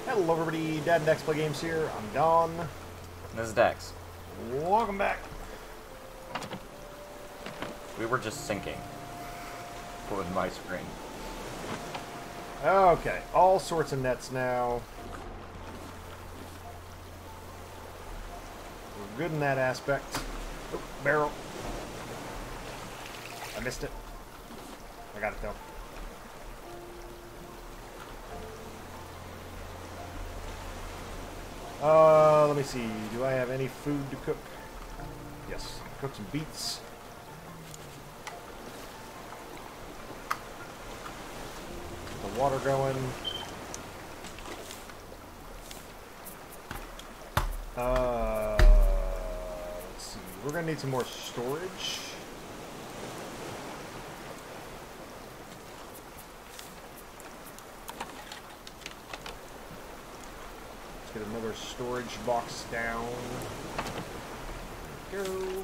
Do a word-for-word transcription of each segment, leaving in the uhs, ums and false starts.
Hello everybody, Dad and Dex Play Games here. I'm Don. This is Dex. Welcome back. We were just sinking with my screen. Okay, all sorts of nets now. We're good in that aspect. Oh, barrel. I missed it. I got it though. Uh, let me see. Do I have any food to cook? Yes. Cook some beets. Get the water going. Uh, let's see. We're gonna need some more storage. Get another storage box down. There we go.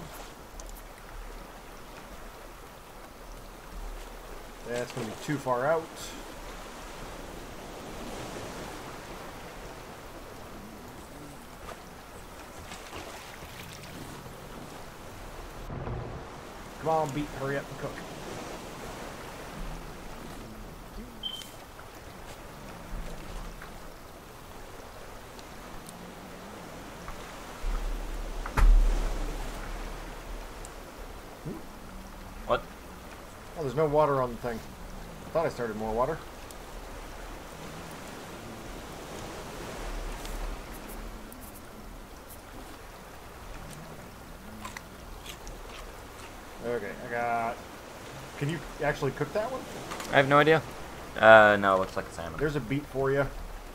That's going to be too far out. Come on, beat, hurry up and cook. What? Oh, there's no water on the thing. I thought I started more water. Okay, I got... Can you actually cook that one? I have no idea. Uh, no, it looks like a salmon. There's a beet for you.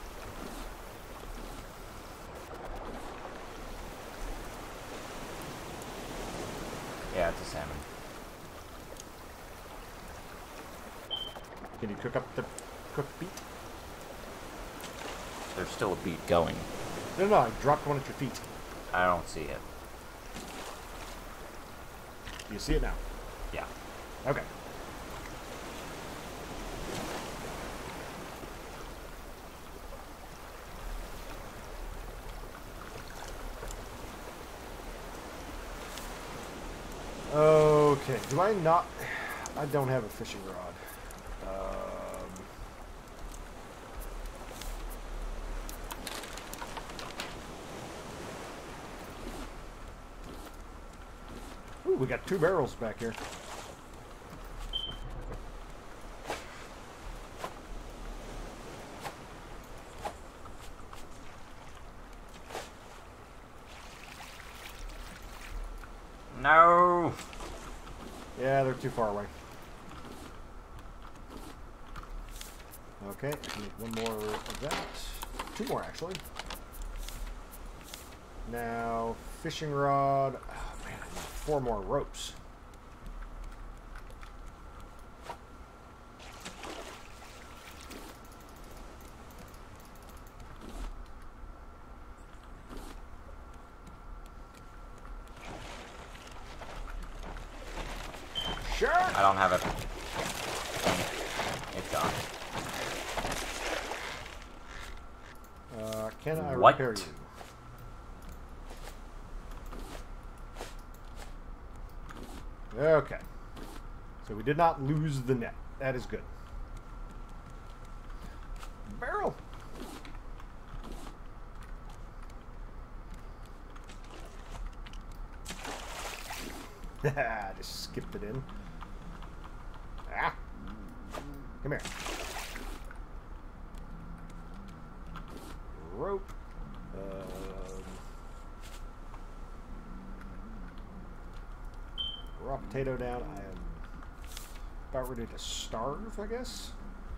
Yeah, it's a salmon. Can you cook up the cooked beet? There's still a beat going. No, no, I dropped one at your feet. I don't see it. You see it now? Yeah. Okay. Okay, do I not... I don't have a fishing rod. Um... Ooh, we got two barrels back here. No! Yeah, they're too far away. Okay, I need one more of that. Two more, actually. Now, fishing rod. Oh, man, I need four more ropes. Sure. I don't have it. It's gone. Uh, can I What? repair you? Okay. So we did not lose the net. That is good. Barrel. Just skipped it in. Ah. Come here. Rope. Um, raw potato down. I am about ready to starve, I guess.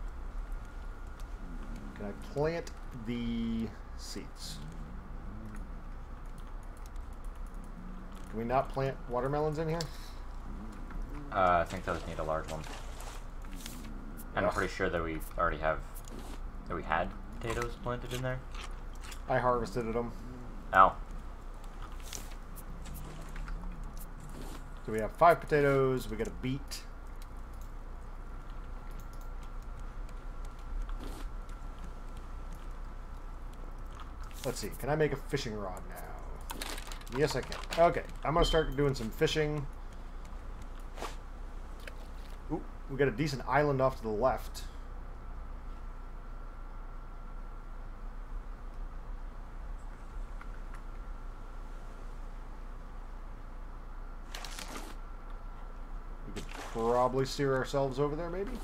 Can I plant the seeds? Can we not plant watermelons in here? Uh, I think those need a large one. And I'm pretty sure that we already have... that we had potatoes planted in there. I harvested them. Oh. So we have five potatoes. We got a beet. let's see. Can I make a fishing rod now? Yes, I can. Okay, I'm gonna start doing some fishing. Ooh, we got a decent island off to the left. We could probably steer ourselves over there, maybe?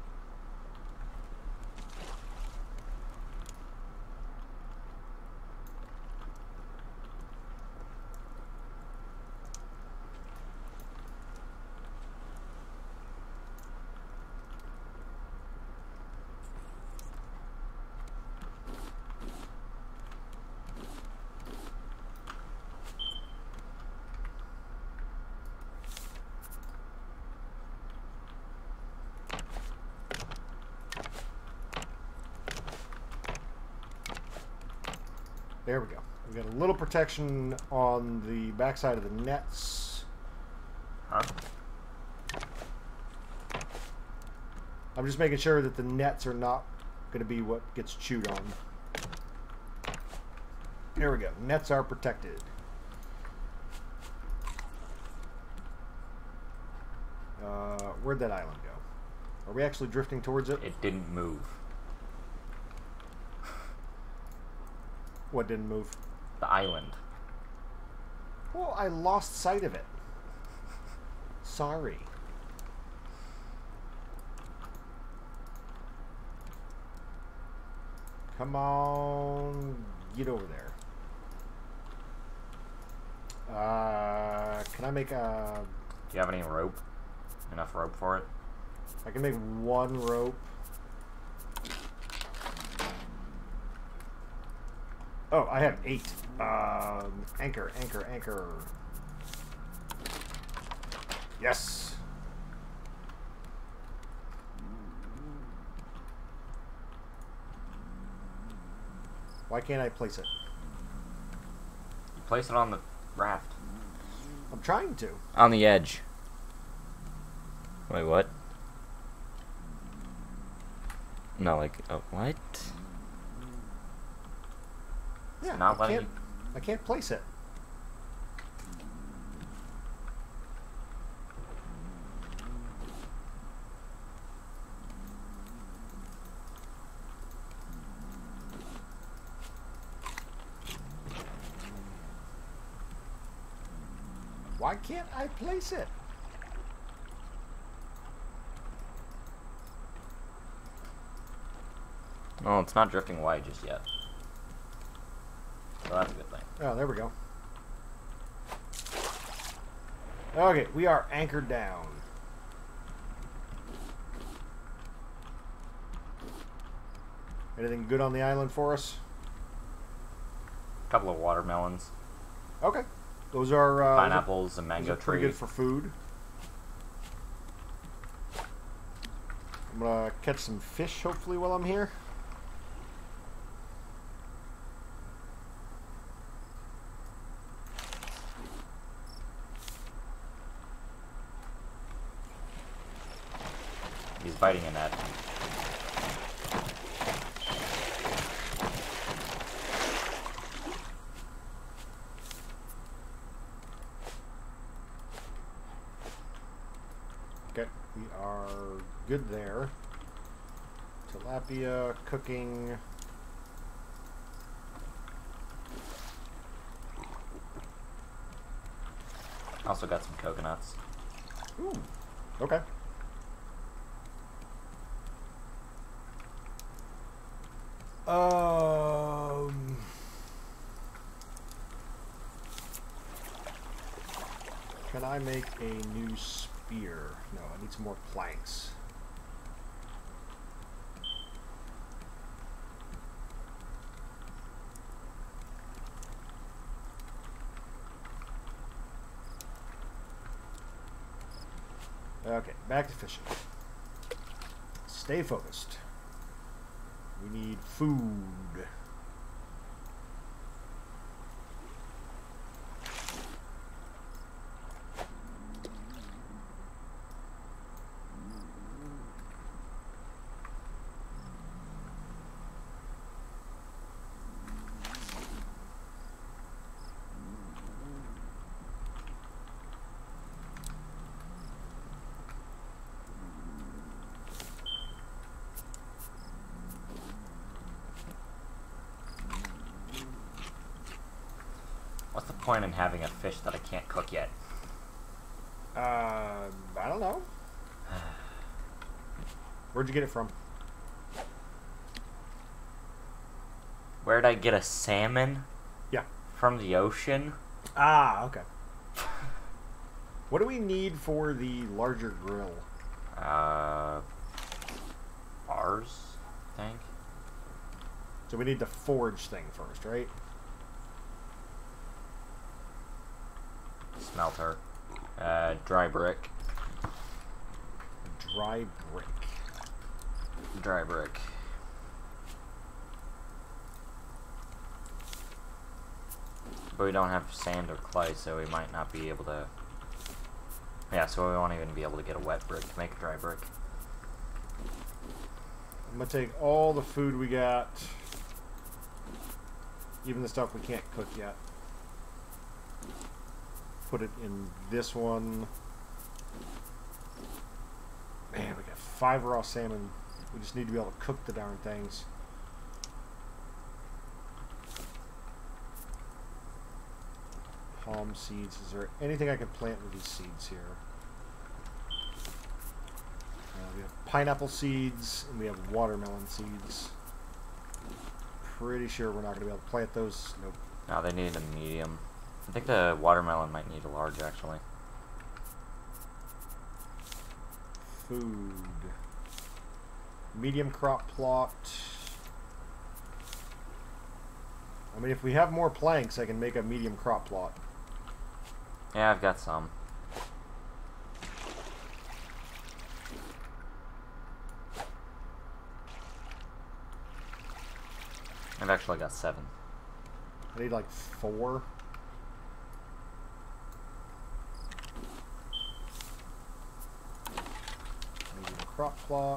There we go. We got a little protection on the backside of the nets. Huh? I'm just making sure that the nets are not going to be what gets chewed on. There we go. Nets are protected. Uh, where'd that island go? Are we actually drifting towards it? It didn't move. What didn't move? The island. Well, I lost sight of it. Sorry. Come on, get over there. Uh, can I make a... Do you have any rope? Enough rope for it? I can make one rope. Oh, I have eight. Um, anchor, anchor, anchor. Yes. Why can't I place it? You place it on the raft. I'm trying to. On the edge. Wait, what? No, like, oh, what? Yeah, Not I letting can't, I can't place it. Why can't I place it? Oh, it's not drifting wide just yet. So that's a good thing. Oh, there we go. Okay, we are anchored down. Anything good on the island for us? A couple of watermelons. Okay. Those are... Uh, Pineapples, a those mango are pretty tree. good for food. I'm going to catch some fish, hopefully, while I'm here. He's biting a net. Okay, we are good there. Tilapia, cooking. Also got some coconuts. Ooh, okay. Um... Can I make a new spear? No, I need some more planks. Okay, back to fishing. Stay focused. We need food. What's the point in having a fish that I can't cook yet? Uh, I don't know. Where'd you get it from? Where'd I get a salmon? Yeah. From the ocean? Ah, okay. What do we need for the larger grill? Uh, bars, I think. So we need the forge thing first, right? Smelter. Uh, dry brick. Dry brick. Dry brick. But we don't have sand or clay, so we might not be able to... Yeah, so we won't even be able to get a wet brick to make a dry brick. I'm gonna take all the food we got, even the stuff we can't cook yet. Put it in this one. Man, we got five raw salmon. We just need to be able to cook the darn things. Palm seeds. Is there anything I can plant with these seeds here? Uh, we have pineapple seeds and we have watermelon seeds. Pretty sure we're not going to be able to plant those. Nope. No, they need a medium. I think the watermelon might need a large, actually. Food. Medium crop plot. I mean, if we have more planks, I can make a medium crop plot. Yeah, I've got some. I've actually got seven. I need like four. Medium crop plot.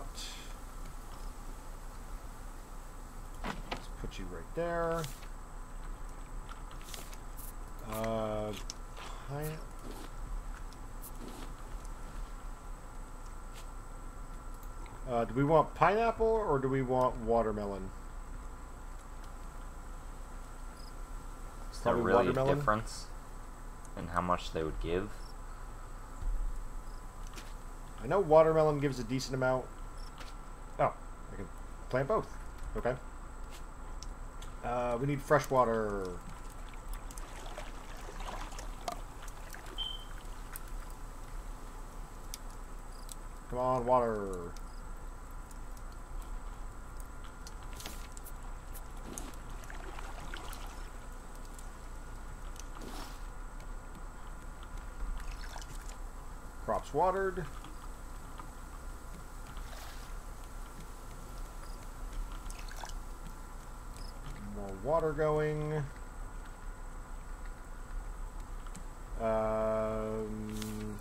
Let's put you right there. Uh, pine uh, do we want pineapple or do we want watermelon? Is there Probably really watermelon. a difference in how much they would give? I know watermelon gives a decent amount. Oh, I can plant both. Okay. Uh, we need fresh water. Come on, water. Crops watered. More water going. Um...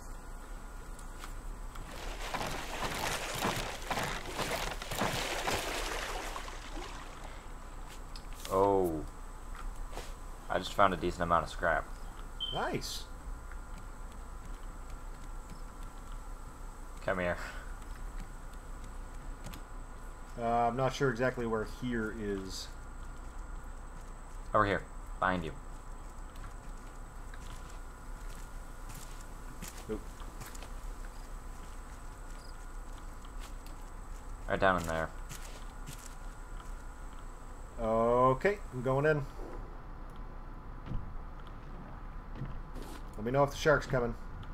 Oh. I just found a decent amount of scrap. Nice. Come here. Uh, I'm not sure exactly where here is. Over here. Behind you. Nope. Right down in there. Okay, I'm going in. Let me know if the shark's coming.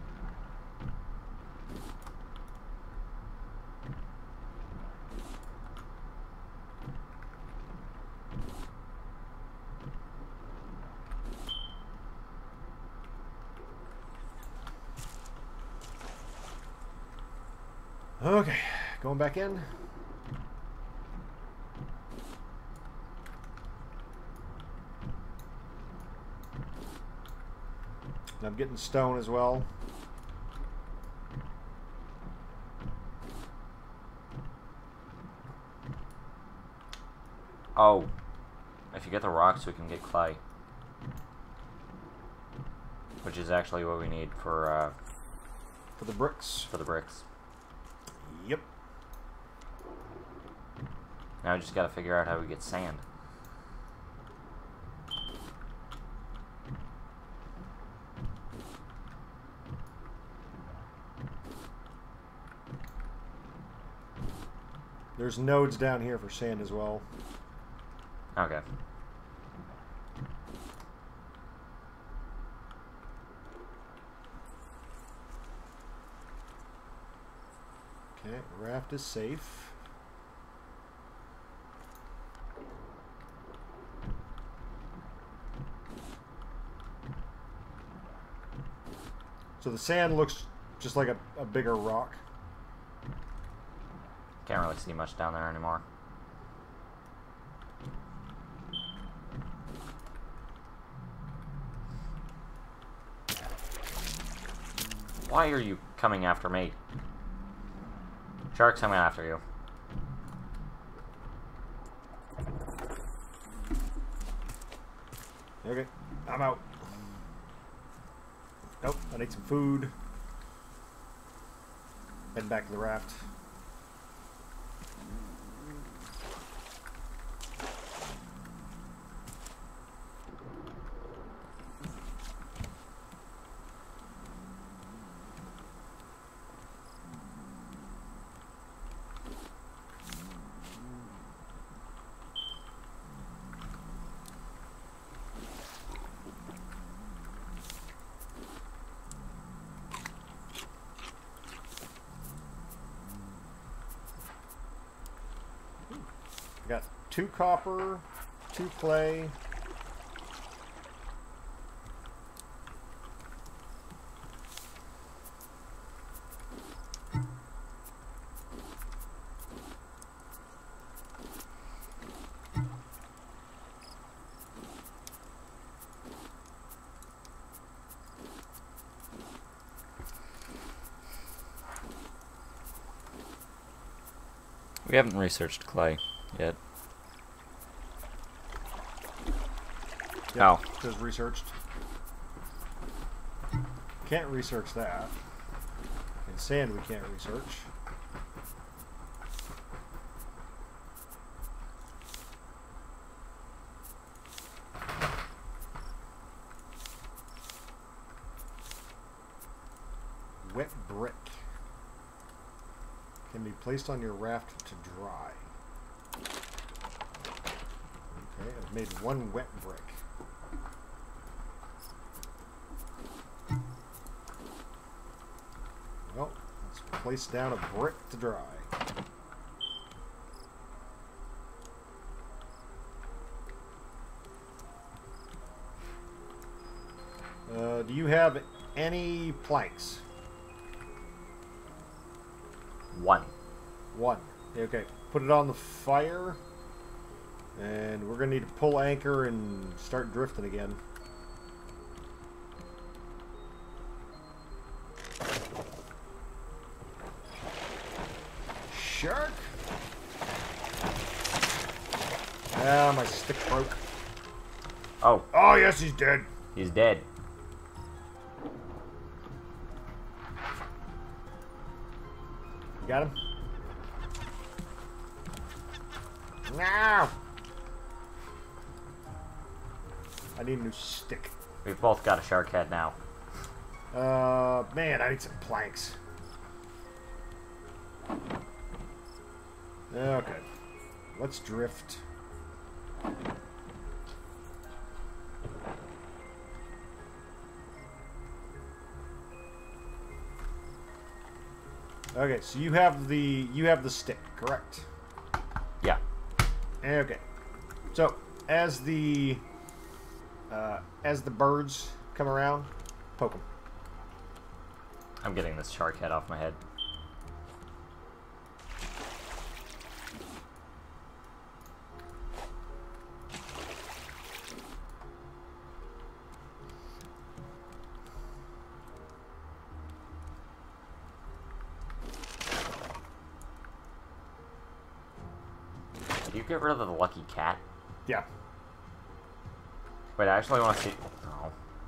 Okay, going back in. I'm getting stone as well. Oh. If you get the rocks, we can get clay. Which is actually what we need for, uh... For the bricks. For the bricks. Yep. Now we just gotta figure out how we get sand. There's nodes down here for sand as well. Okay. Okay, raft is safe. So the sand looks just like a, a bigger rock. Can't really see much down there anymore. Why are you coming after me? Shark's coming after you. Okay, I'm out. Nope, I need some food. Head back to the raft. I got two copper, two clay. We haven't researched clay yet. Yep, Oh. Just researched. Can't research that. And sand we can't research. Wet brick can be placed on your raft to dry. Okay, I've made one wet brick. Well, let's place down a brick to dry. Uh, do you have any planks? One. One. Okay, put it on the fire. And we're going to need to pull anchor and start drifting again. Shark! Ah, my stick broke. Oh, Oh, yes, he's dead. he's dead. You got him? No! I need a new stick. We've both got a shark head now. Uh, man, I need some planks. Okay. Let's drift. Okay, so you have the you have the stick, correct? Yeah. Okay. So as the uh, as the birds come around, poke them. I'm getting this shark head off my head. Did you get rid of the lucky cat? Yeah. Wait, I actually want to see... Oh.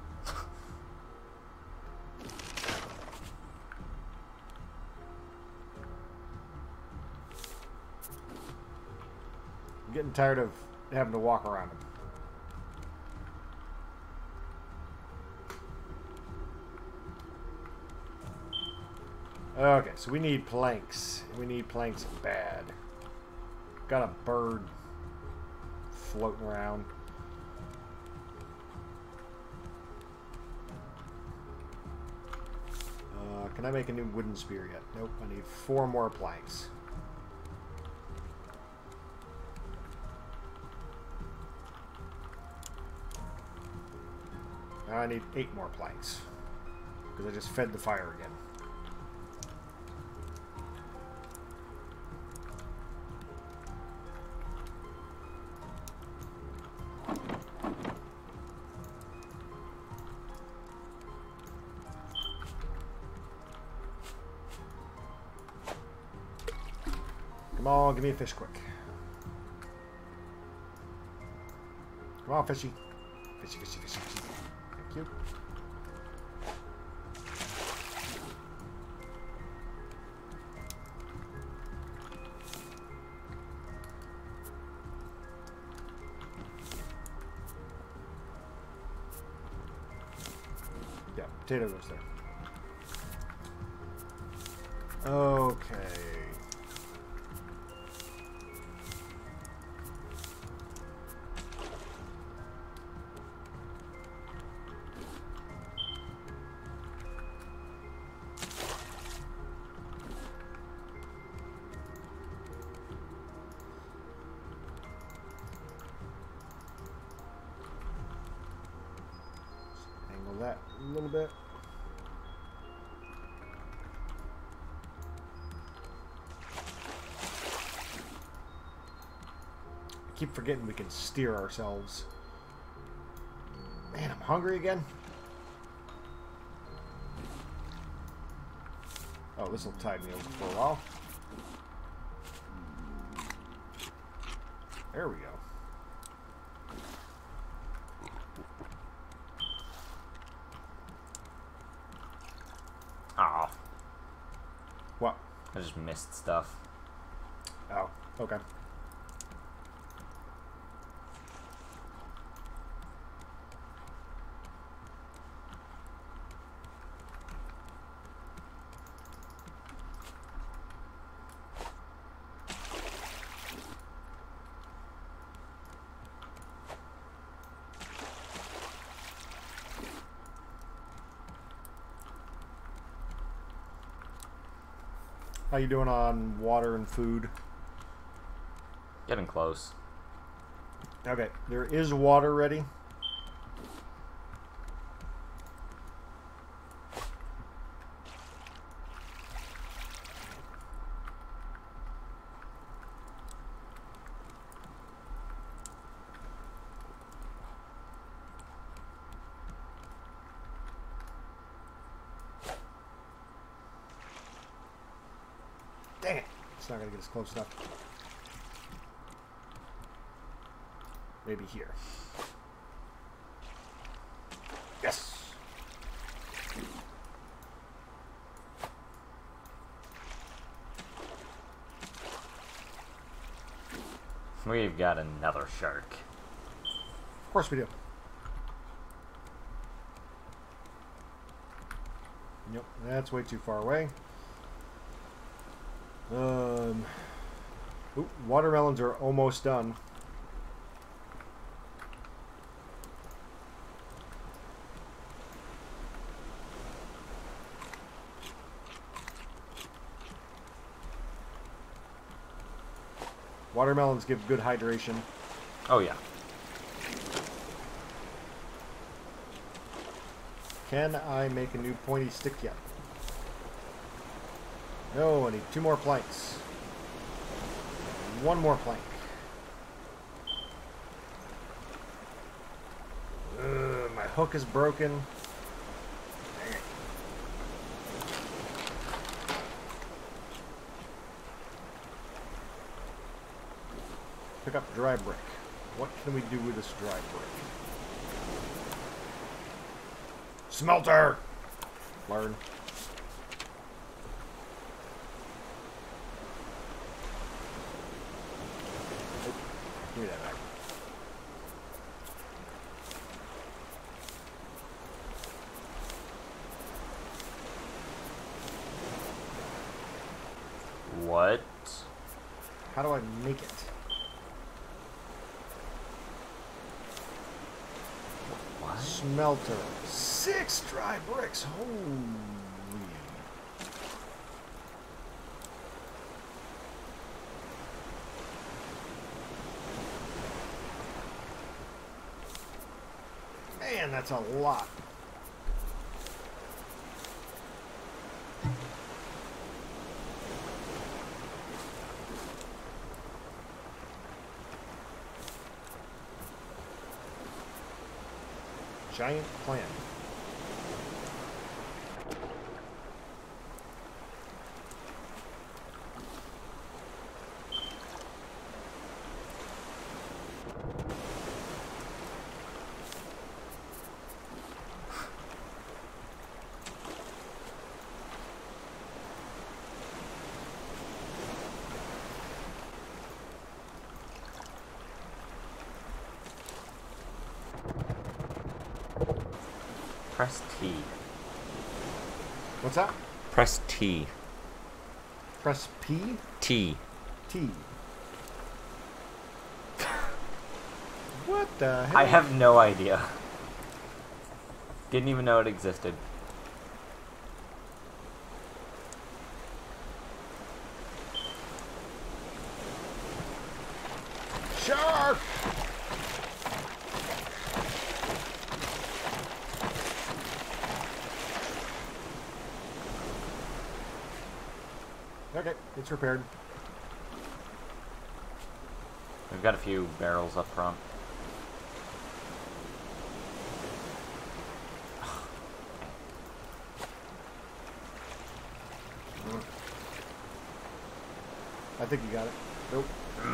I'm getting tired of having to walk around them. Okay, so we need planks. We need planks bad. Got a bird floating around. Uh, can I make a new wooden spear yet? Nope. I need four more planks. Now I need eight more planks. Because I just fed the fire again. Come on, give me a fish quick. Come on, fishy. Fishy, fishy, fishy, fishy. Thank you. Yeah, potato goes there. Okay. That a little bit. I keep forgetting we can steer ourselves. Man, I'm hungry again. Oh, this will tide me over for a while. There we go. Oh. What? I just missed stuff. Oh, okay. How you doing on water and food? Getting close. Okay, there is water ready. Dang it! It's not gonna get us close enough. Maybe here. Yes! We've got another shark. Of course we do. Yep, that's way too far away. Um, ooh, watermelons are almost done. Watermelons give good hydration. Oh yeah. Can I make a new pointy stick yet? No, I need two more planks. One more plank. Ugh, my hook is broken. Pick up dry brick. What can we do with this dry brick? Smelter! Learn. Oh, give me that back. What? How do I make it? Smelter. Six dry bricks. Holy. Man, that's a lot. Giant plant. Press T. What's that? Press T. Press P? T. T. What the hell? I have no idea. Didn't even know it existed. Shark! Okay, it's repaired. We've got a few barrels up front. I think you got it. Nope.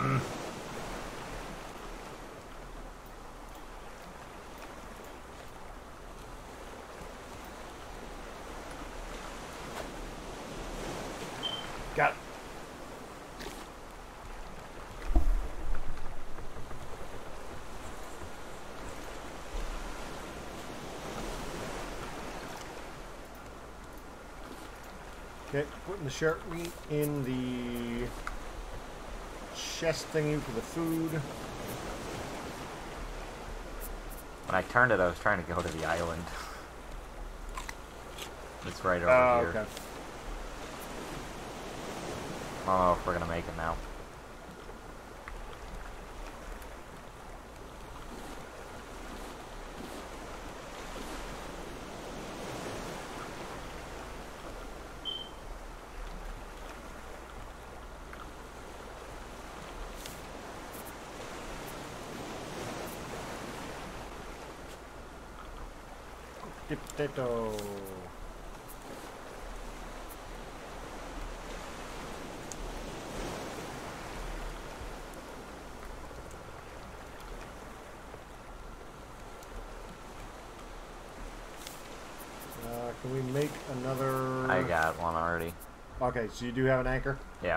Got it. Okay, putting the shark meat in the chest thingy for the food. When I turned it, I was trying to go to the island. It's right over Oh, here. okay. I don't know if we're gonna make it now. Potato. Uh, can we make another? I got one already. Okay, so you do have an anchor? Yeah.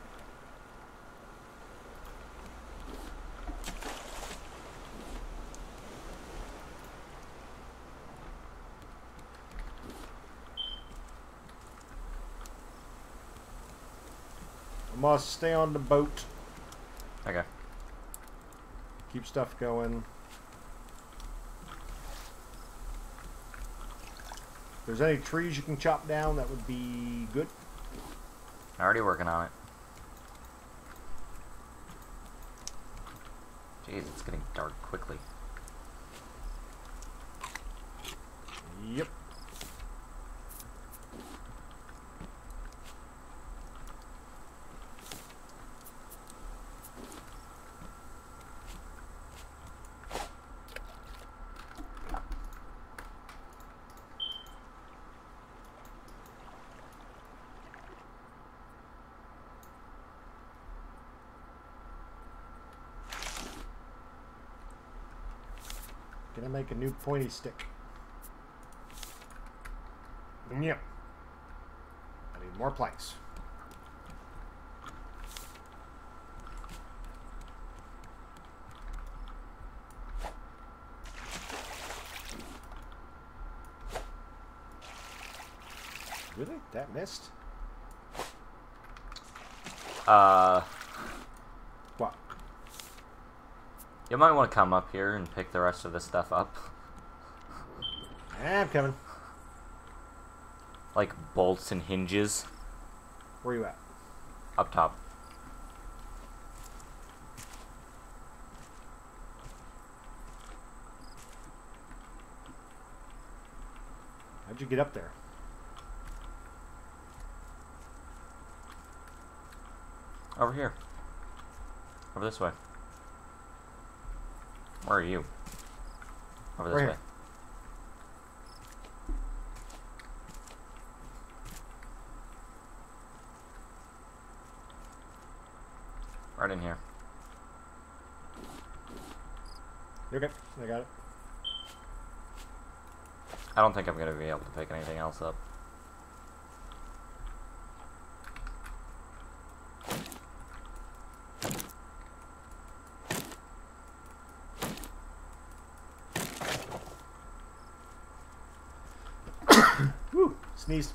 I must stay on the boat. Okay. Keep stuff going. If there's any trees you can chop down, that would be good. Already working on it. Jeez, it's getting dark quickly. Yep. Gonna make a new pointy stick. Yep. I need more planks. Really? That missed? Uh, What? you might want to come up here and pick the rest of this stuff up. Eh, I'm coming. Like bolts and hinges. Where you at? Up top. How'd you get up there? Over here. Over this way. Where are you? Over this Right way. here. Right in here. You okay? I got it. I don't think I'm gonna be able to pick anything else up. Woo! Sneezed.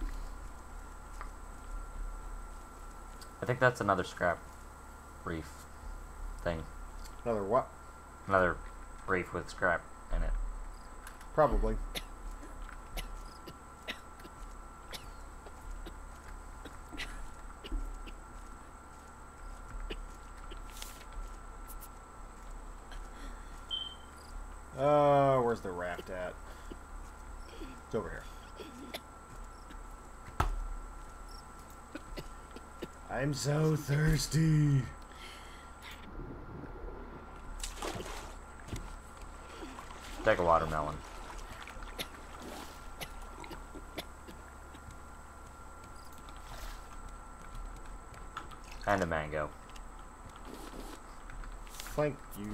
I think that's another scrap reef thing. Another what? Another reef with scrap in it. Probably. Uh, where's the raft at? It's over here. I'm so thirsty. Take a watermelon. And a mango. Thank you.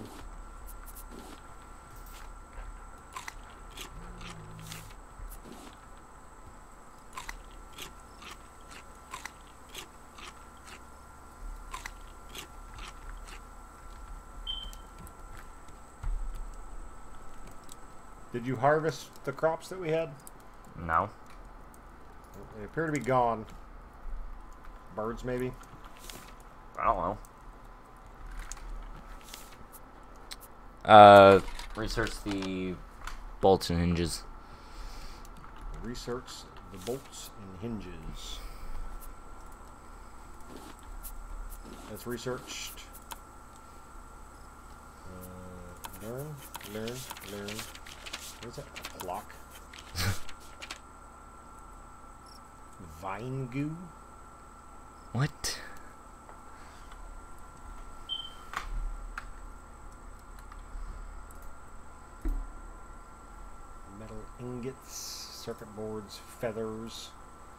Did you harvest the crops that we had? No. They appear to be gone. Birds, maybe? I don't know. Uh, research the bolts and hinges. Research the bolts and hinges. That's researched. Uh, learn, learn, learn. What is that? A clock? Vine goo? What? Metal ingots, circuit boards, feathers.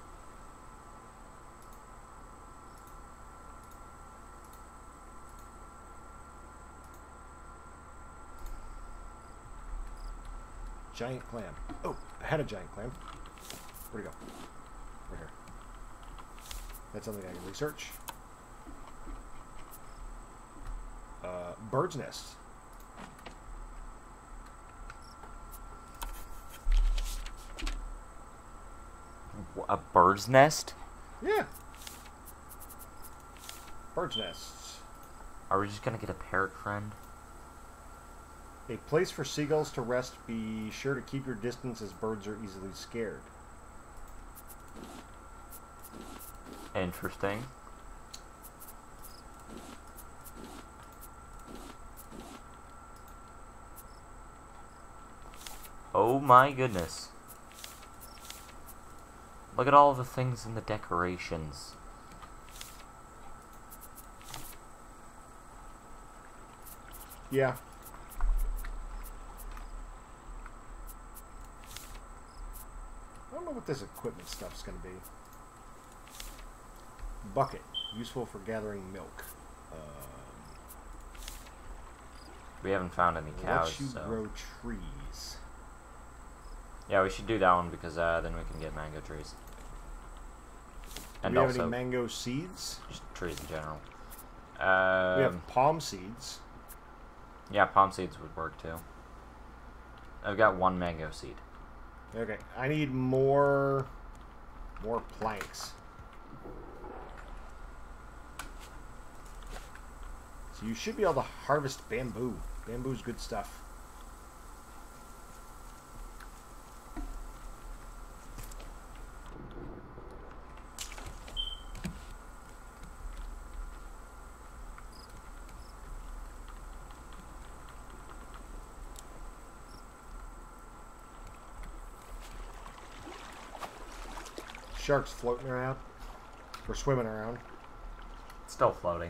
Giant clam. Oh, I had a giant clam. Where'd it go? Right here. That's something I can research. Uh, bird's nest. A bird's nest? Yeah. Bird's nests. Are we just gonna get a parrot friend? A place for seagulls to rest. Be sure to keep your distance as birds are easily scared. Interesting. Oh my goodness. Look at all the things in the decorations. Yeah. I don't know what this equipment stuff's going to be. Bucket. Useful for gathering milk. Um, We haven't found any cows, lets you so... grow trees. Yeah, we should do that one because uh, then we can get mango trees. Do And we have also any mango seeds? just trees in general. Um, We have palm seeds. Yeah, palm seeds would work too. I've got one mango seed. Okay, I need more, more planks. So you should be able to harvest bamboo. Bamboo's good stuff. sharks floating around. Or swimming around. Still floating.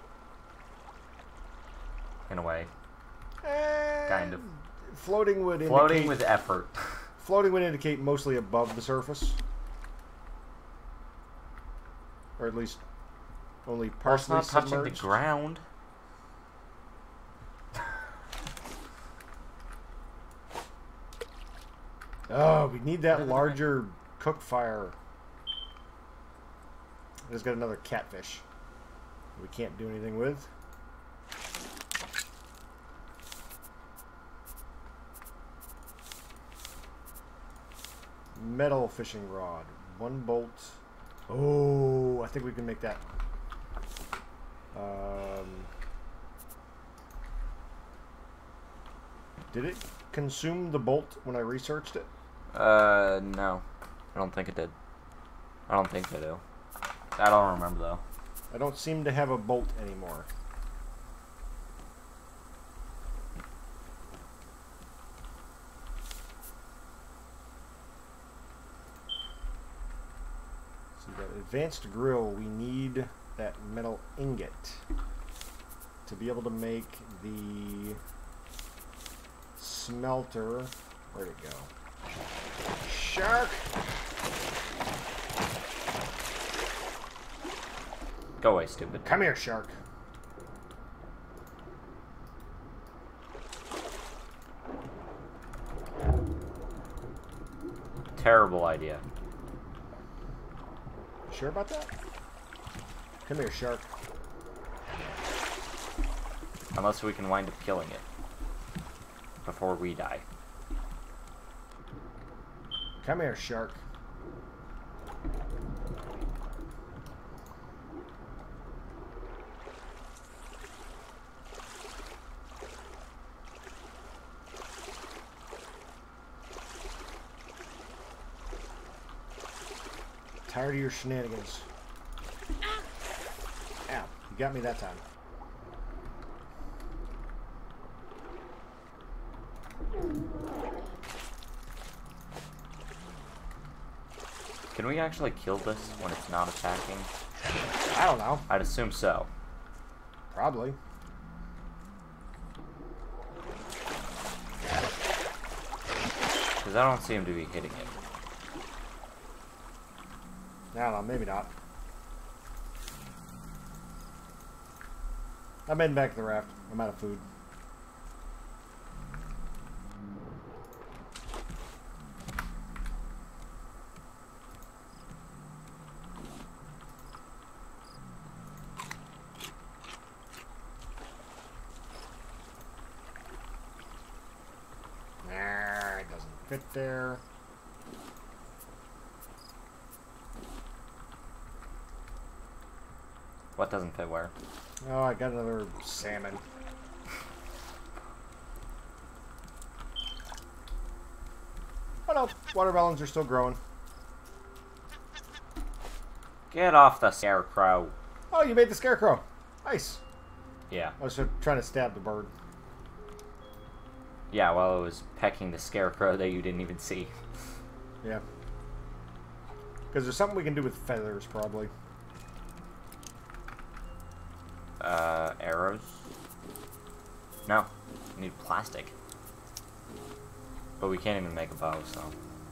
In a way. Eh, Kind of. Floating would indicate... Floating with effort. Floating would indicate mostly above the surface. Or at least only partially Well, it's not touching submerged. the ground. Oh, we need that larger cook fire. I just got another catfish. We can't do anything with. Metal fishing rod. One bolt. Oh, I think we can make that. Um, did it consume the bolt when I researched it? Uh, no. I don't think it did. I don't think they do. I don't remember, though. I don't seem to have a bolt anymore. So we got advanced grill. We need that metal ingot to be able to make the smelter. Where'd it go? Shark! Go away, stupid. Come here, shark. Terrible idea. Sure about that? Come here, shark. Unless we can wind up killing it. Before we die. Come here, shark. Tired of your shenanigans. Ow, you got me that time. Can we actually kill this when it's not attacking? I don't know. I'd assume so. Probably. Because I don't seem to be hitting it. I don't know, maybe not. I'm heading back to the raft. I'm out of food. Nah, it doesn't fit there. What doesn't fit where? Oh, I got another salmon. Oh no, watermelons are still growing. Get off the scarecrow. Oh, you made the scarecrow. Nice. Yeah. I was trying to stab the bird. Yeah, while it was pecking the scarecrow that you didn't even see. Yeah. Because there's something we can do with feathers, probably. Uh, arrows? No. We need plastic. But we can't even make a bow, so.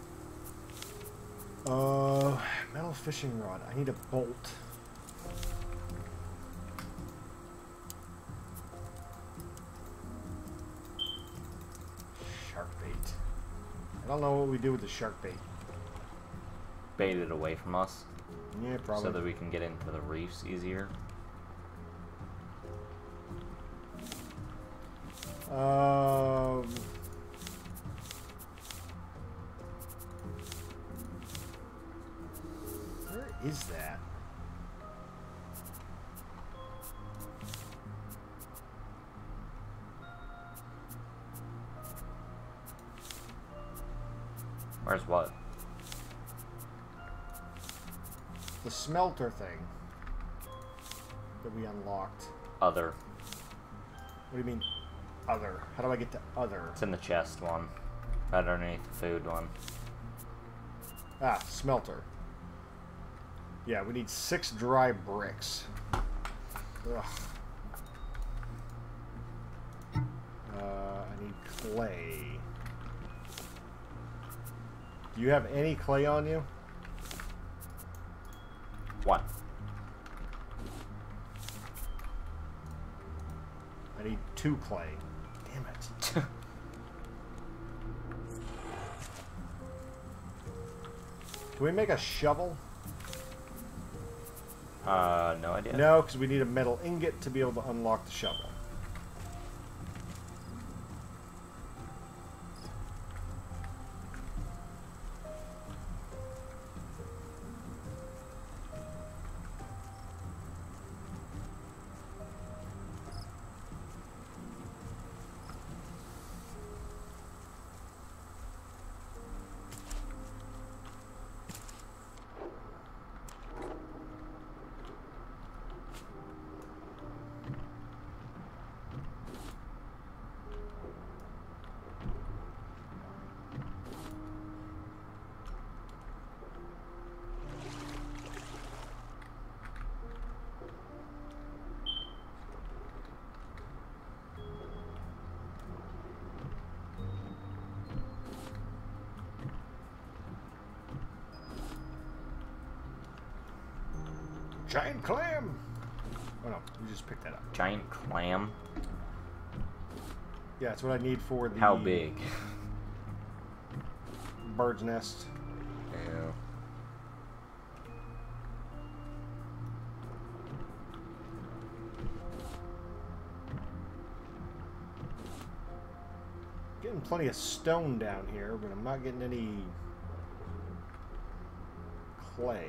Uh, metal fishing rod. I need a bolt. Shark bait. I don't know what we do with the shark bait. Bait it away from us. Yeah, probably. So that we can get into the reefs easier. Um... Where is that? Where's what? The smelter thing that we unlocked. Other. What do you mean, other? How do I get to other? It's in the chest one. Right underneath the food one. Ah, smelter. Yeah, we need six dry bricks. Ugh. Uh, I need clay. Do you have any clay on you? One. I need two clay. Damn it. Can we make a shovel? Uh, no idea. No, because we need a metal ingot to be able to unlock the shovel. Giant clam! Oh no, you just picked that up. Giant clam? Yeah, that's what I need for the... How big? Bird's nest. Yeah. Getting plenty of stone down here, but I'm not getting any clay.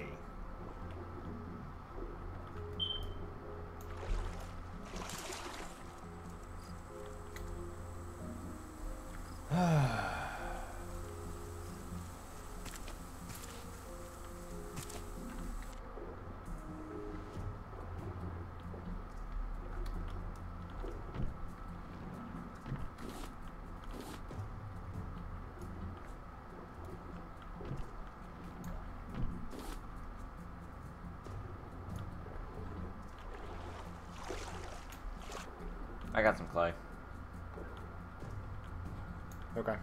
I got some clay. Okay.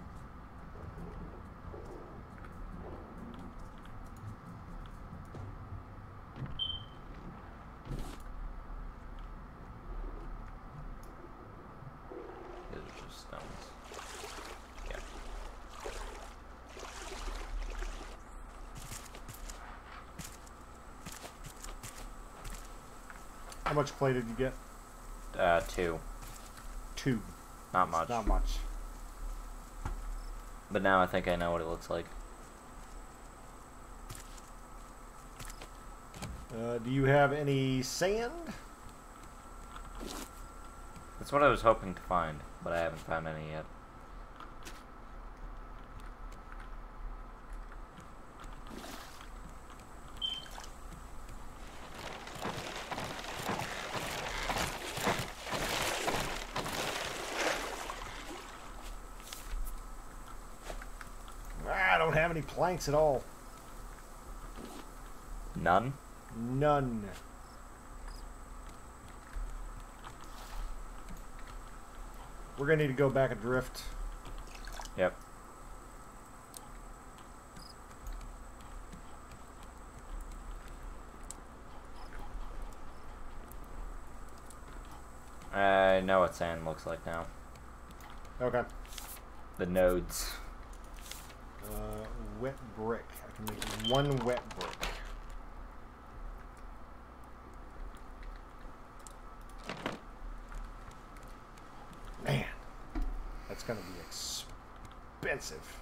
These are just stones. Yeah. How much clay did you get? Uh, two. Two. Not much. Not much. But now I think I know what it looks like. Uh, do you have any sand? That's what I was hoping to find, but I haven't found any yet. Ah, I don't have any planks at all. None? None. We're gonna need to go back adrift. Yep. I know what sand looks like now. Okay. The nodes. Uh, wet brick. I can make one wet brick. Man, that's gonna be expensive.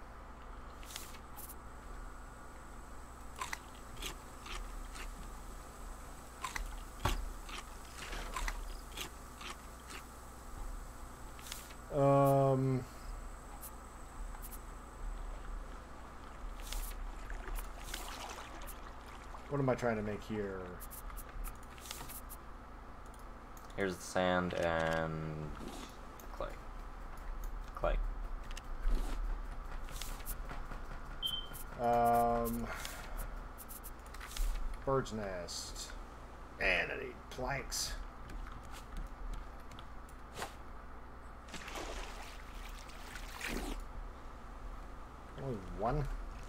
Um, what am I trying to make here? Here's the sand and clay. Clay. Um, bird's nest. And I need planks. Only one.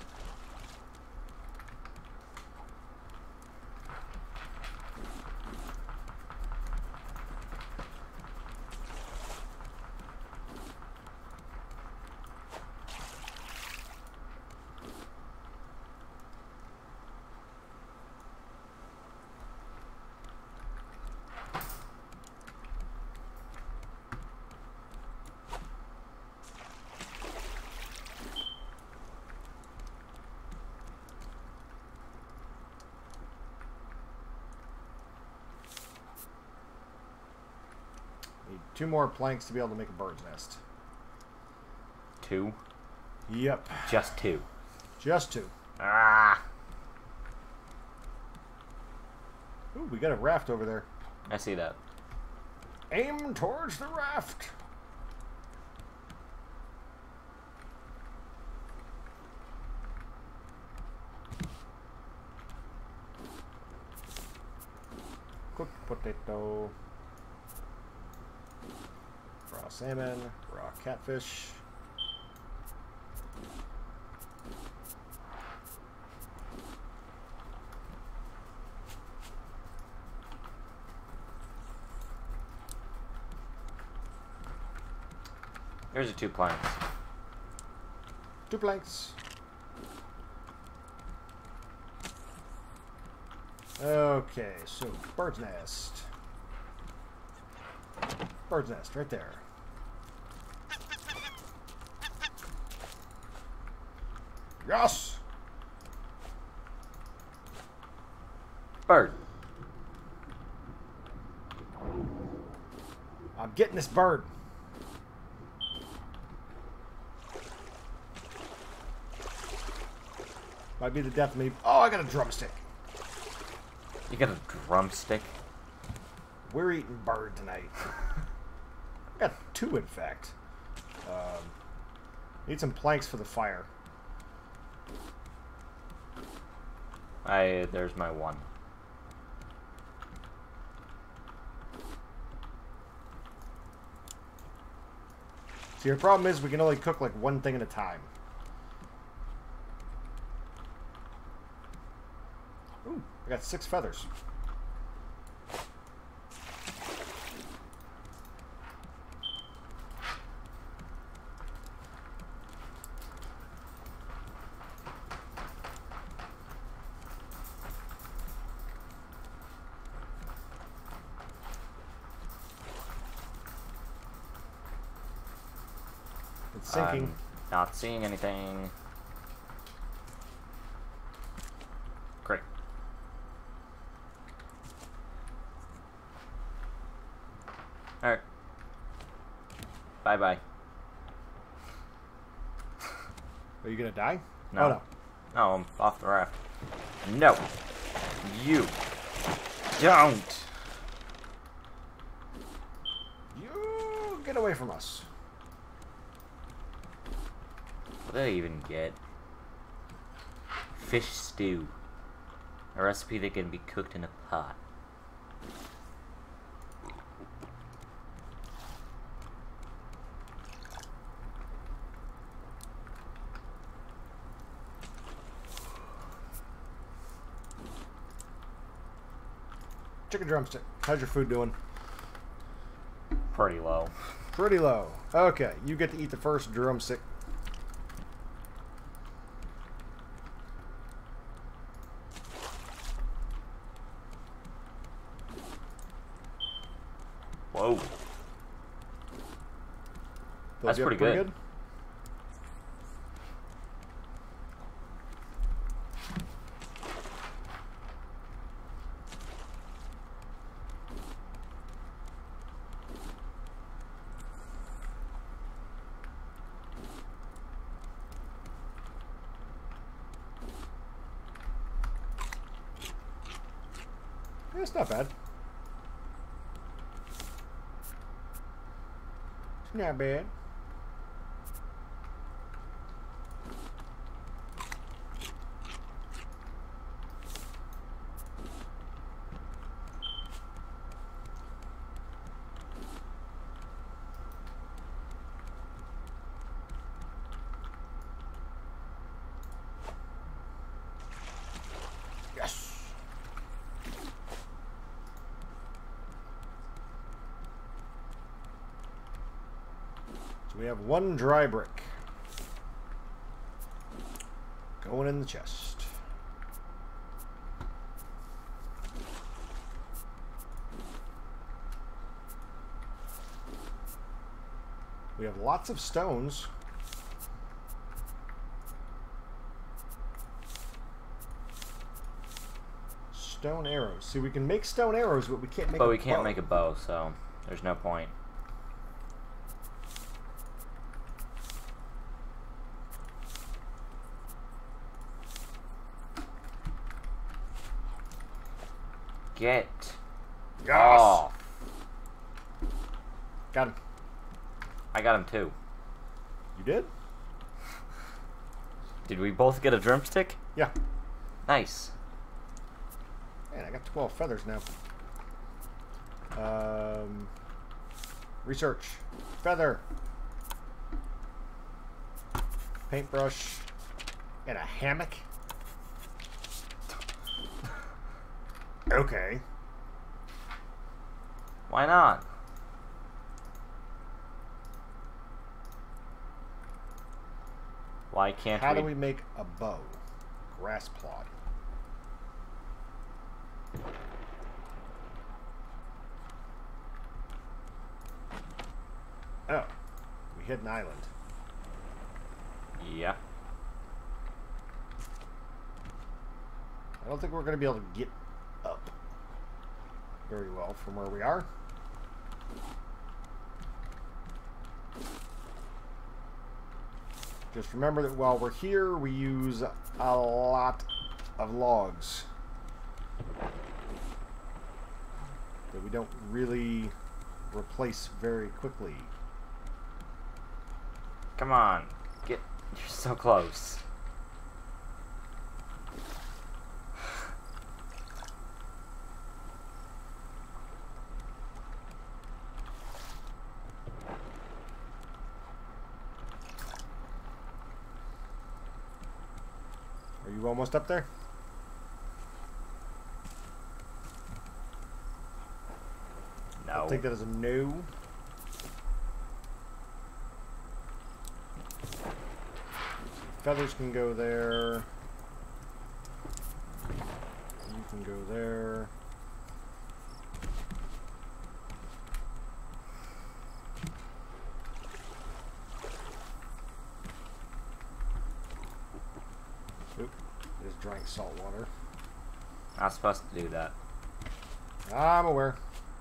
Need two more planks to be able to make a bird's nest. Two? Yep. Just two. Just two. Ah! Ooh, we got a raft over there. I see that. Aim towards the raft. Cooked potato. Raw salmon. Raw catfish. There's the two planks. Two planks. Okay, so bird's nest. Bird's nest, right there. Yes! Bird. I'm getting this bird. Might be the death of me. Oh, I got a drumstick. You got a drumstick? We're eating bird tonight. I got two, in fact. Um, need some planks for the fire. I, there's my one. See, your problem is we can only cook like one thing at a time. Ooh, I got six feathers. It's sinking. I'm not seeing anything. Great. Alright. Bye-bye. Are you gonna die? No. Oh, no. No, I'm off the raft. No. You. Don't. You get away from us. What did I even get? Fish stew. A recipe that can be cooked in a pot. Chicken drumstick. How's your food doing? Pretty low. Pretty low. Okay, you get to eat the first drumstick. Whoa. Those That's you up pretty good. Yeah, it's not bad. It's not bad. So we have one dry brick. Going in the chest. We have lots of stones. Stone arrows. See, we can make stone arrows, but we can't make But a we can't bow. make a bow, so there's no point. Get Yes! off. Got him. I got him too. You did? Did we both get a drumstick? Yeah. Nice. Man, I got twelve feathers now. Um, research. Feather. Paintbrush. And a hammock. Okay. Why not? Why can't How we? do we make a bow? Grass plot. Oh. We hit an island. Yeah. I don't think we're going to be able to get up very well from where we are. Just remember that while we're here, we use a lot of logs that we don't really replace very quickly. Come on. Get. You're so close. Are you almost up there? No. I'll take that as a no. Feathers can go there. You can go there. Oop, just drank salt water. Not supposed to do that. I'm aware.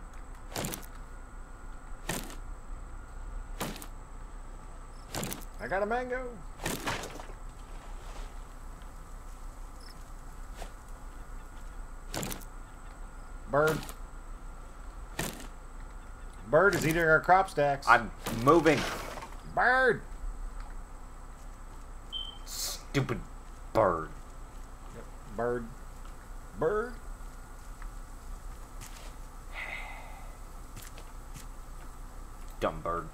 I got a mango. Bird. Bird is eating our crop stacks. I'm moving. Bird. Stupid bird. Yep. Bird. Bird. Dumb bird.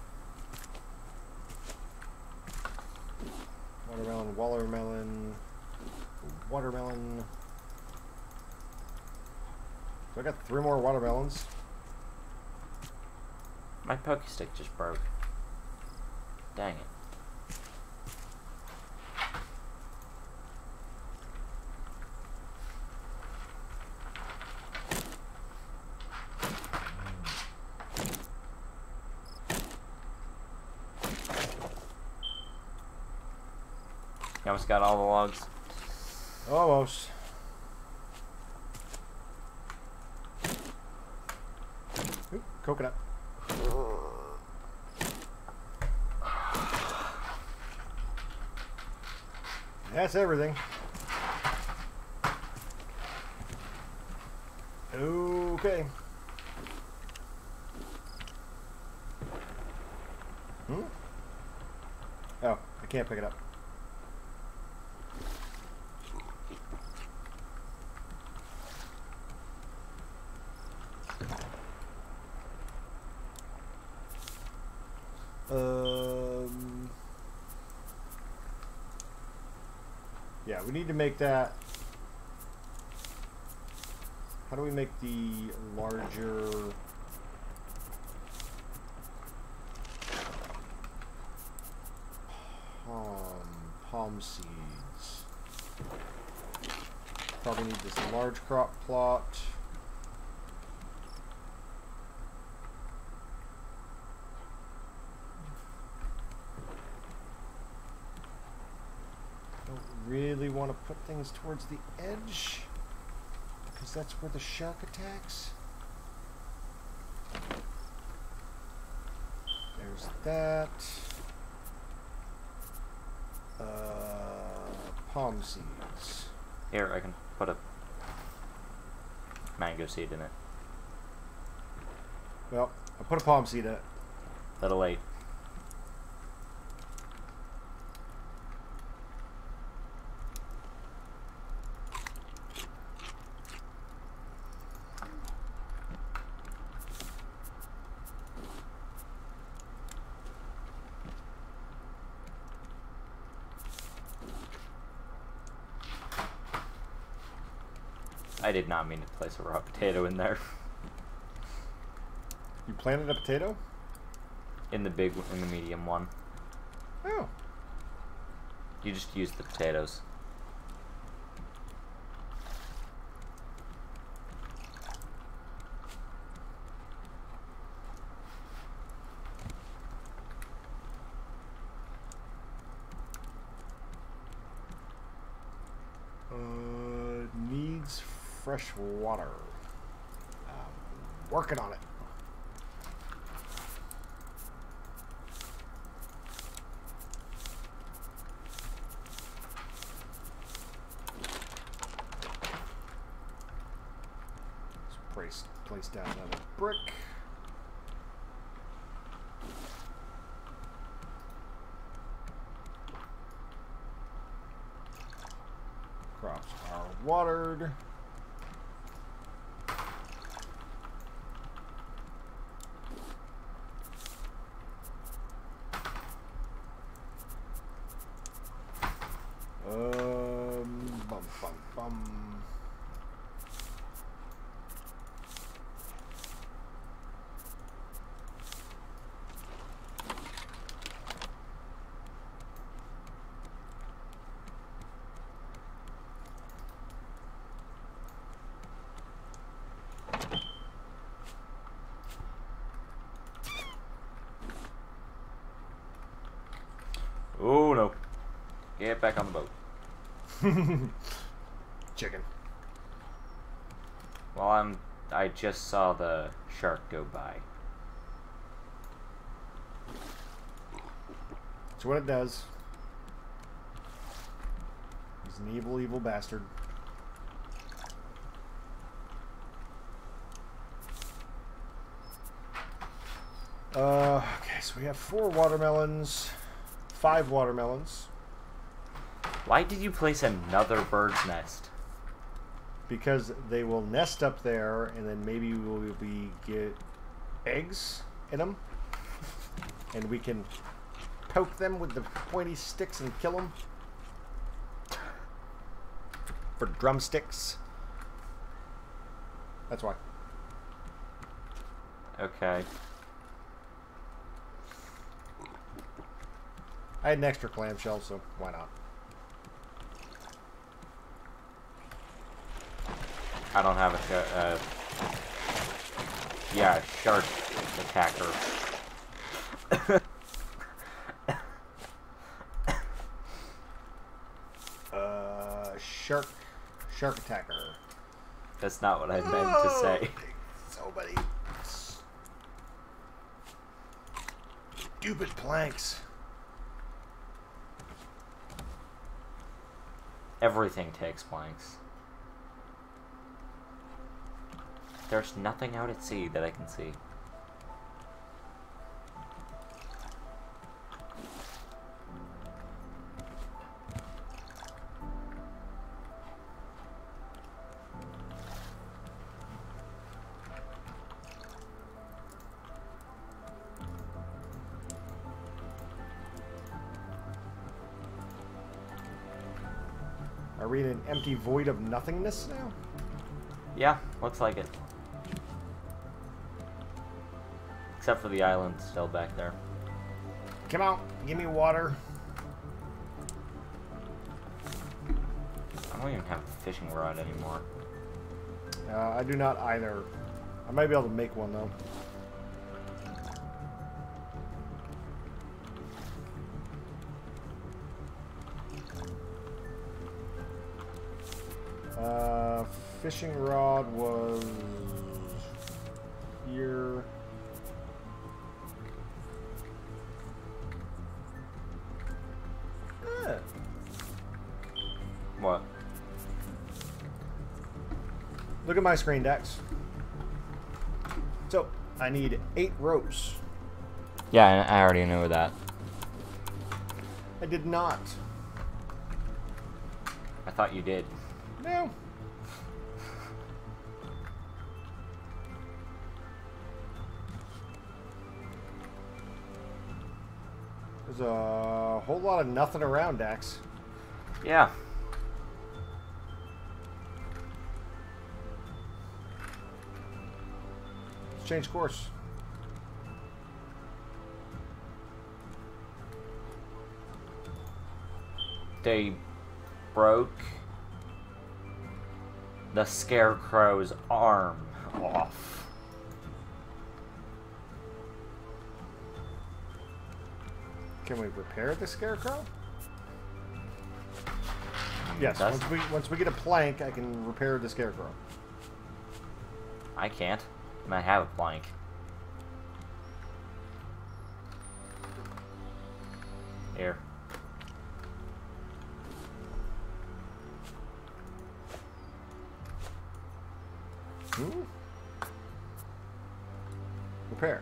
Watermelon, watermelon, watermelon. So I got three more watermelons. My pokey stick just broke. Dang it. You almost got all the logs. Almost. Oop, coconut. That's everything. Okay. Hmm? Oh, I can't pick it up. Um, yeah, we need to make that. How do we make the larger? palm, palm seeds. Probably need this large crop plot. Don't really want to put things towards the edge, because that's where the shark attacks. There's that. Uh, palm seeds. Here, I can put a mango seed in it. Well, I put a palm seed in it. Little late. I did not mean to place a raw potato in there. You planted a potato? In the big, in the medium one. Oh. You just used the potatoes. Uh, needs fresh water. Um, working on it. Let's place, place down another brick. Crops are watered. Um, bum, bum, bum. Oh no. Get back on the boat. Chicken. Well, I'm. I just saw the shark go by. That's what it does. He's an evil, evil bastard. Uh, okay, so we have four watermelons, five watermelons. Why did you place another bird's nest? Because they will nest up there, and then maybe we'll be get eggs in them, and we can poke them with the pointy sticks and kill them for drumsticks. That's why. Okay. I had an extra clamshell, so why not? I don't have a sh uh, yeah, shark attacker. uh, shark, shark attacker. That's not what I meant to say. So many stupid planks. Everything takes planks. There's nothing out at sea that I can see. Are we in an empty void of nothingness now? Yeah, looks like it. Except for the island still back there. Come out, give me water. don't even have a fishing rod anymore. Uh, I do not either. I might be able to make one though. Uh, fishing rod was here. Yeah. What? Look at my screen, Dex. So, I need eight ropes. Yeah, I already know that. I did not. I thought you did. No. There's a whole lot of nothing around, Dax. Yeah. Let's change course. They broke the Scarecrow's arm off. Can we repair the Scarecrow? Yes, Does- once we once we get a plank, I can repair the Scarecrow. I can't. And I have a plank. Here. Hmm? Repair.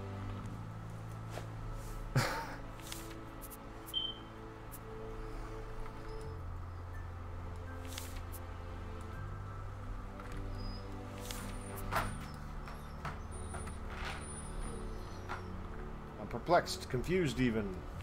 I'm perplexed, confused even.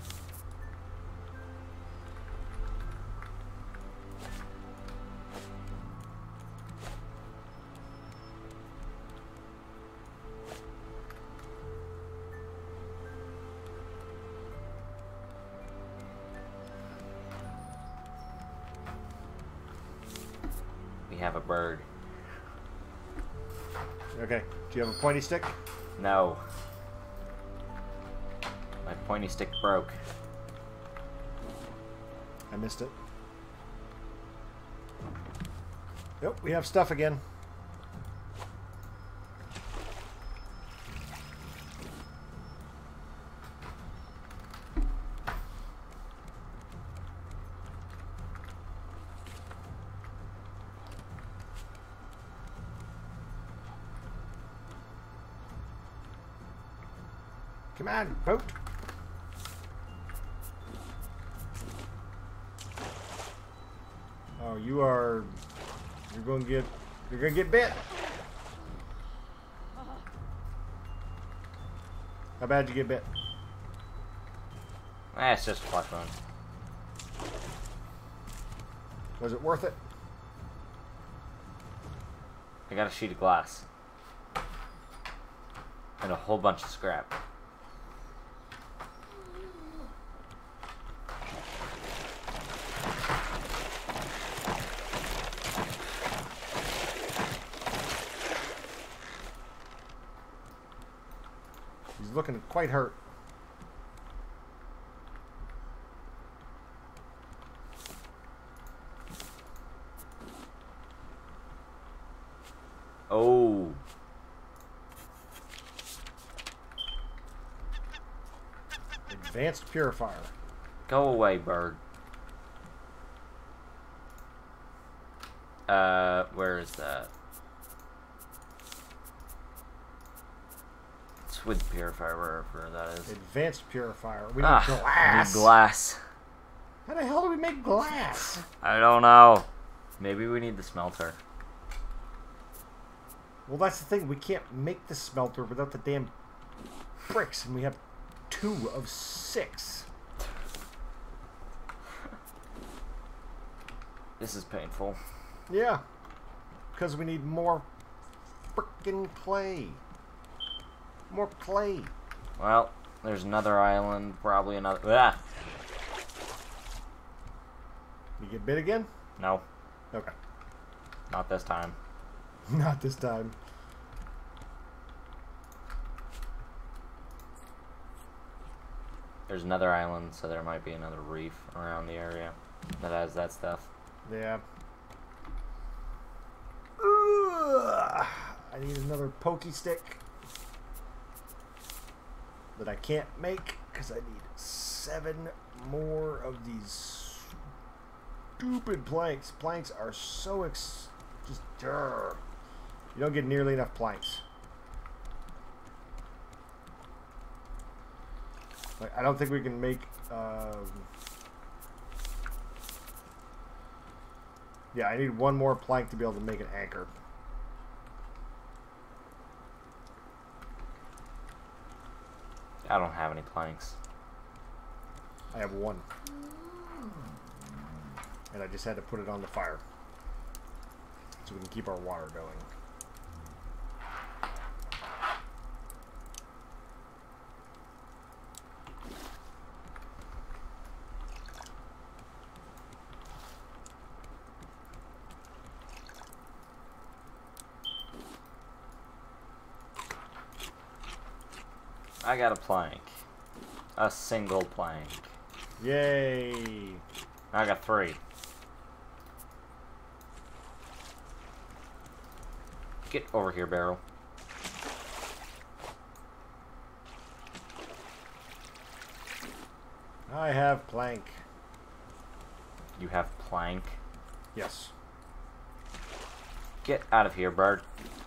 We have a bird. Okay, do you have a pointy stick? No. My pointy stick broke. I missed it. Yep, we have stuff again. Come on, boat. Oh, you are. You're going to get. You're going to get bit. How bad did you get bit? Eh, it's just a flesh wound. Was it worth it? I got a sheet of glass. And a whole bunch of scrap. He's looking quite hurt. Oh. Advanced purifier. Go away, bird. Uh, where is that? It's with purifier, wherever that is. Advanced purifier. We need Ah, glass. I need glass. How the hell do we make glass? I don't know. Maybe we need the smelter. Well, that's the thing. We can't make the smelter without the damn bricks, and we have two of six. This is painful. Yeah, because we need more frickin' clay. More clay. Well, there's another island, probably another. Ah! You get bit again? No. Okay. Not this time. Not this time. There's another island, so there might be another reef around the area that has that stuff. Yeah. Ugh. I need another pokey stick that I can't make because I need seven more of these stupid planks. Planks are so ex just durr. You don't get nearly enough planks. Like, I don't think we can make. Um, yeah, I need one more plank to be able to make an anchor. I don't have any planks. I have one. And I just had to put it on the fire. So we can keep our water going. I got a plank. A single plank. Yay! I got three. Get over here, barrel. I have plank. You have plank. Yes. Get out of here, bird.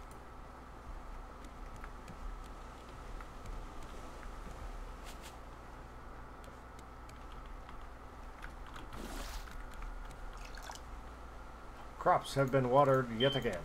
Crops have been watered yet again.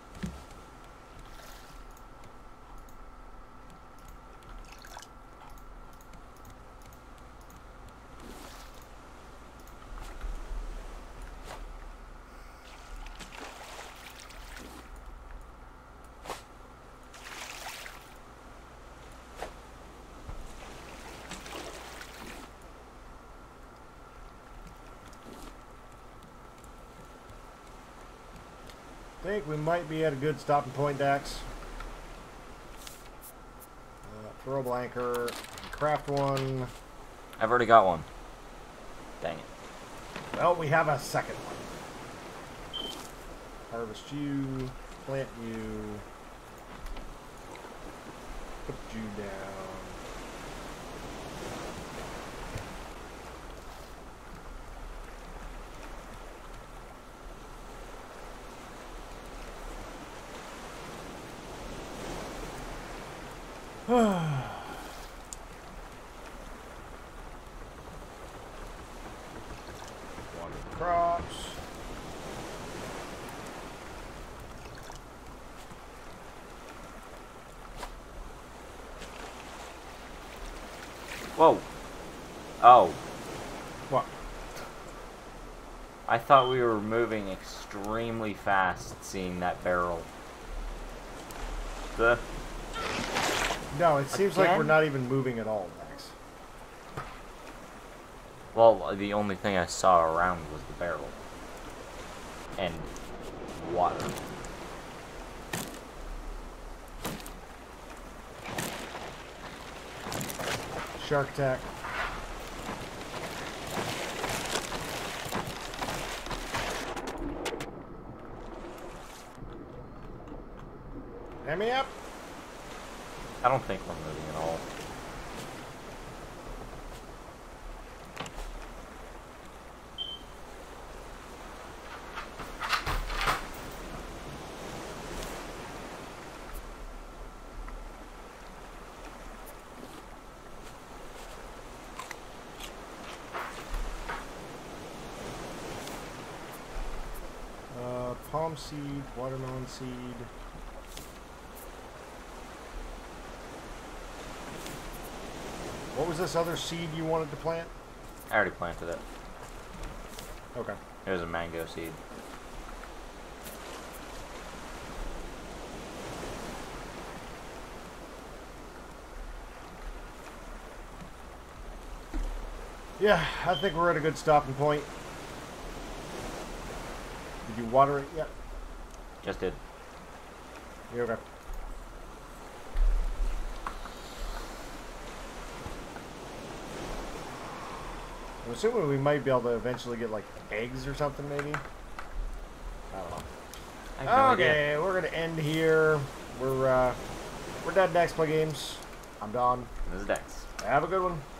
I think we might be at a good stopping point, Dax. Uh, throwable anchor, craft one. I've already got one. Dang it. Well, we have a second one. Harvest you, plant you, put you down. Water the crops. Whoa. Oh. What? I thought we were moving extremely fast seeing that barrel. The... No, it seems like Again? we're not even moving at all, Dax. Well, the only thing I saw around was the barrel. And water. Shark attack. Hit me up. I don't think we're moving at all. Uh, palm seed, watermelon seed. What was this other seed you wanted to plant? I already planted it. Okay. It was a mango seed. Yeah, I think we're at a good stopping point. you water it yet? Just did. You're okay. I'm assuming we might be able to eventually get like eggs or something, maybe. I don't know. I have no Okay, idea. we're gonna end here. We're uh, we're done. Next play games. I'm Don. This is Dex. Have a good one.